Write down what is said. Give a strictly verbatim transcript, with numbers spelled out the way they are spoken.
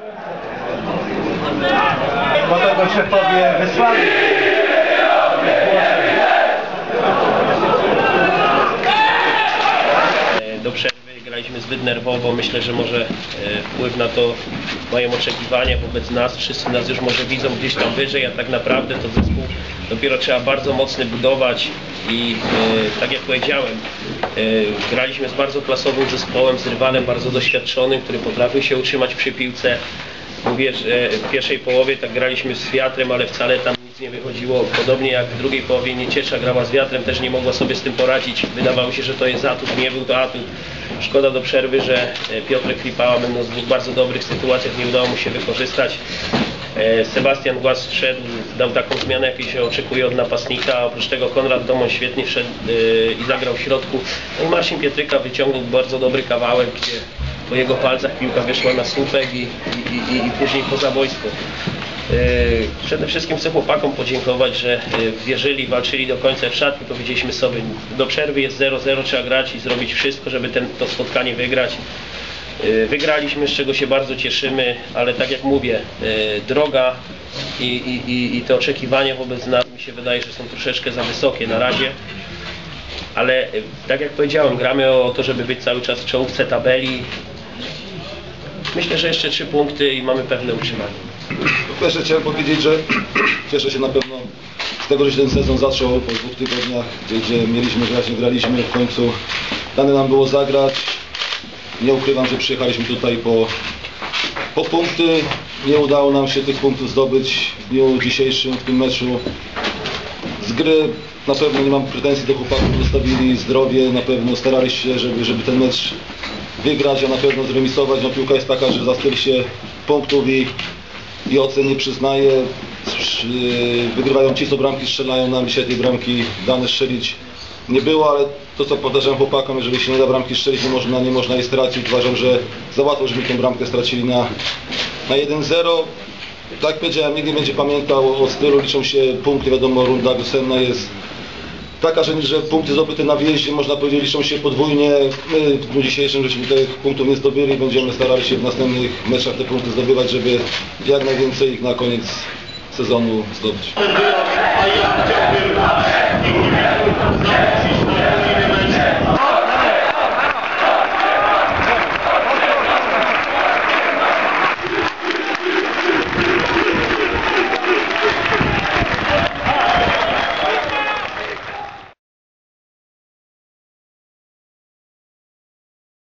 Dlatego szefowie wysłali. Do przerwy graliśmy zbyt nerwowo. Myślę, że może wpływ na to mają oczekiwania wobec nas. Wszyscy nas już może widzą gdzieś tam wyżej, a tak naprawdę to zespół dopiero trzeba bardzo mocny budować i e, tak jak powiedziałem, e, graliśmy z bardzo klasowym zespołem, z rywalem bardzo doświadczonym, który potrafił się utrzymać przy piłce. Mówię, że w pierwszej połowie tak graliśmy z wiatrem, ale wcale tam nic nie wychodziło. Podobnie jak w drugiej połowie Nieciecza grała z wiatrem, też nie mogła sobie z tym poradzić. Wydawało się, że to jest atut, nie był to atut. Szkoda do przerwy, że Piotrek Flipała, będąc w dwóch bardzo dobrych sytuacjach, nie udało mu się wykorzystać. Sebastian Głaz wszedł, dał taką zmianę, jakiej się oczekuje od napastnika. Oprócz tego Konrad Domoń świetnie wszedł i zagrał w środku. No i Marcin Pietryka wyciągnął bardzo dobry kawałek, gdzie po jego palcach piłka wyszła na słupek i, i, i, i później poza boisko. Przede wszystkim chcę chłopakom podziękować, że wierzyli, walczyli do końca w szatni. Powiedzieliśmy sobie, do przerwy jest zero zero, trzeba grać i zrobić wszystko, żeby ten, to spotkanie wygrać. Wygraliśmy, z czego się bardzo cieszymy, ale tak jak mówię, droga i, i, i, i te oczekiwania wobec nas, mi się wydaje, że są troszeczkę za wysokie na razie. Ale tak jak powiedziałem, gramy o to, żeby być cały czas w czołówce tabeli. Myślę, że jeszcze trzy punkty i mamy pewne utrzymanie. Po pierwsze chciałem powiedzieć, że cieszę się na pewno z tego, że się ten sezon zaczął po dwóch tygodniach, gdzie, gdzie mieliśmy grać, nie graliśmy, w końcu dane nam było zagrać. Nie ukrywam, że przyjechaliśmy tutaj po, po punkty. Nie udało nam się tych punktów zdobyć w dniu dzisiejszym, w tym meczu. Z gry na pewno nie mam pretensji do chłopaków, zostawili zdrowie, na pewno starali się, żeby, żeby ten mecz wygrać, a na pewno zremisować. No, piłka jest taka, że za styl się punktów i, i ocen nie przyznaje. Wygrywają ci, co bramki strzelają, nam dzisiaj tej bramki dane strzelić nie było, ale to, co powtarzam chłopakom, jeżeli się nie da bramki strzelić, nie można, nie można jej stracić. Uważam, że za łatwo, żeby tę bramkę stracili na, na jeden zero. Tak jak powiedziałem, nikt nie będzie pamiętał o stylu, liczą się punkty, wiadomo, runda wiosenna jest taka, że, że punkty zdobyte na wyjeździe, można powiedzieć, liczą się podwójnie. My w dniu dzisiejszym żeśmy tych punktów nie zdobyli, będziemy starali się w następnych meczach te punkty zdobywać, żeby jak najwięcej ich na koniec sezonu zdobyć.